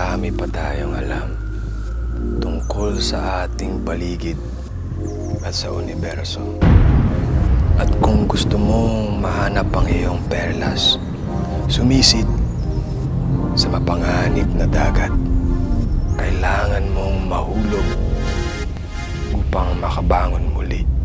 marami pa tayong alam tungkol sa ating paligid at sa universo. At kung gusto mong mahanap ang iyong perlas, sumisid sa mapanganib na dagat. Kailangan mong mahulog upang makabangon muli.